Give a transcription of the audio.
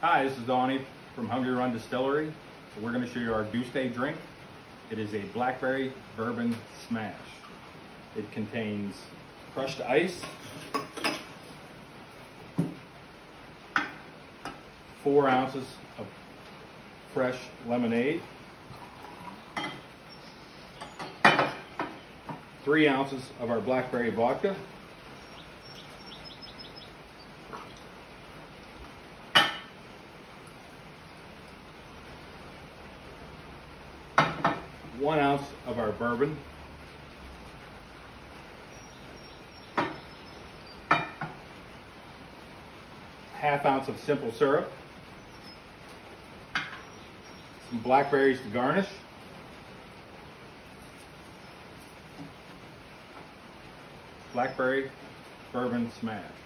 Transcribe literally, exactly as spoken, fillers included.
Hi, this is Donnie from Hungry Run Distillery. So we're going to show you our Goose Day drink. It is a Blackberry Bourbon Smash. It contains crushed ice, four ounces of fresh lemonade, three ounces of our blackberry vodka, one ounce of our bourbon, half ounce of simple syrup, some blackberries to garnish, Blackberry Bourbon Smash.